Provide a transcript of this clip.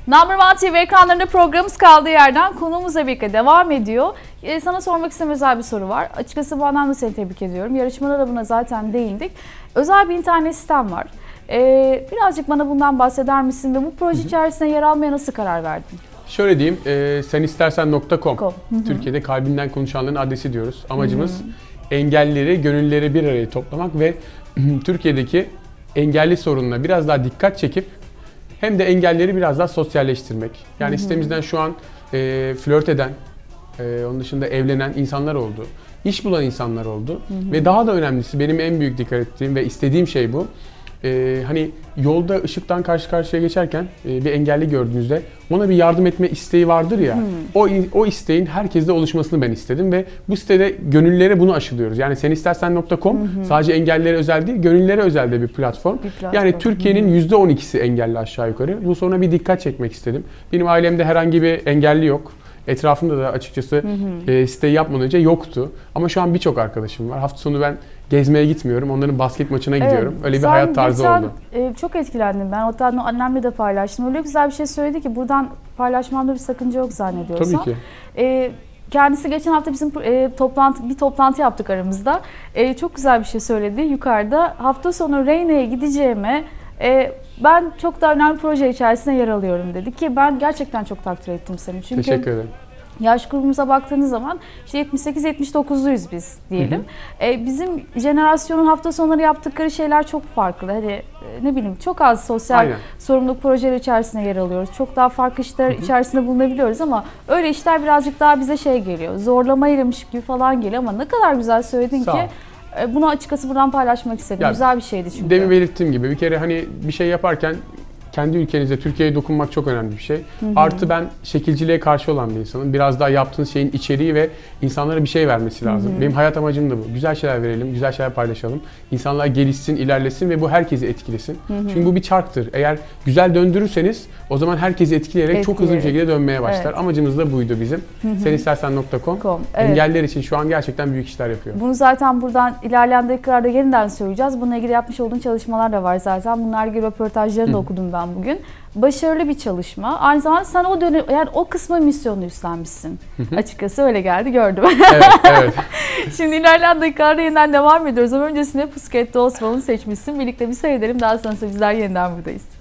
Number One TV ekranlarında programımız kaldığı yerden konuğumuzla birlikte devam ediyor. Sana sormak istediğim özel bir soru var. Açıkçası bu anlamda seni tebrik ediyorum. Yarışmada da buna zaten değindik. Özel bir internet sitem var. Birazcık bana bundan bahseder misin ve bu proje içerisinde yer almaya nasıl karar verdin? Şöyle diyeyim, senistersen.com Türkiye'de kalbinden konuşanların adresi diyoruz. Amacımız engellileri, gönüllüleri bir araya toplamak ve Türkiye'deki engelli sorununa biraz daha dikkat çekip hem de engellileri biraz daha sosyalleştirmek. Yani sitemizden şu an flört eden, onun dışında evlenen insanlar oldu, iş bulan insanlar oldu ve daha da önemlisi benim en büyük dikkat ettiğim ve istediğim şey bu. Hani yolda ışıktan karşı karşıya geçerken bir engelli gördüğünüzde ona bir yardım etme isteği vardır ya, o isteğin herkeste oluşmasını ben istedim ve bu sitede gönüllülere bunu aşılıyoruz. Yani senistersen.com sadece engellilere özel değil, gönüllülere özel de bir platform. Yani Türkiye'nin %12'si engelli aşağı yukarı. Bu soruna bir dikkat çekmek istedim. Benim ailemde herhangi bir engelli yok. Etrafımda da açıkçası siteyi yapmadan önce yoktu. Ama şu an birçok arkadaşım var. Hafta sonu ben gezmeye gitmiyorum. Onların basket maçına gidiyorum. Öyle bir hayat tarzı oldu. Çok etkilendim ben. Hatta annemle de paylaştım. Öyle güzel bir şey söyledi ki buradan paylaşmamda bir sakınca yok zannediyorsam. Tabii ki. Kendisi geçen hafta bizim bir toplantı yaptık aramızda. Çok güzel bir şey söyledi yukarıda. Hafta sonu Reyne'ye gideceğime ben çok daha önemli proje içerisinde yer alıyorum dedi ki ben gerçekten çok takdir ettim seni. Çünkü teşekkür ederim. Yaş grubumuza baktığınız zaman işte 78-79'luyuz biz diyelim. Bizim jenerasyonun hafta sonları yaptıkları şeyler çok farklı. Hani ne bileyim çok az sosyal sorumluluk projeleri içerisinde yer alıyoruz. Çok daha farklı işler içerisinde bulunabiliyoruz ama öyle işler birazcık daha bize şey geliyor. Zorlamaymış gibi falan geliyor ama ne kadar güzel söyledin ki. Bunu açıkçası buradan paylaşmak istedim. Ya, güzel bir şeydi çünkü. Demin belirttiğim gibi bir kere hani bir şey yaparken kendi ülkenize, Türkiye'ye dokunmak çok önemli bir şey. Artı ben şekilciliğe karşı olan bir insanım. Biraz daha yaptığınız şeyin içeriği ve insanlara bir şey vermesi lazım. Benim hayat amacım da bu. Güzel şeyler verelim, güzel şeyler paylaşalım. İnsanlar gelişsin, ilerlesin ve bu herkesi etkilesin. Çünkü bu bir çarktır. Eğer güzel döndürürseniz o zaman herkesi etkileyerek çok hızlı bir şekilde dönmeye başlar. Amacımız da buydu bizim. Senistersen.com engelliler için şu an gerçekten büyük işler yapıyor. Bunu zaten buradan ilerleyen dakikalarda yeniden söyleyeceğiz. Bununla ilgili yapmış olduğun çalışmalar da var zaten. Bunlarla ilgili röportajlarını da okudum ben bugün. Başarılı bir çalışma. Aynı zamanda sen o dönem, yani o kısmı misyonunu üstlenmişsin. Açıkçası öyle geldi, gördüm. Evet. Şimdi ilerleyen dakikalarda yeniden devam ediyoruz ama öncesinde Pussycat Dolls seçmişsin. Birlikte bir seyredelim. Daha sonrasında bizler yeniden buradayız.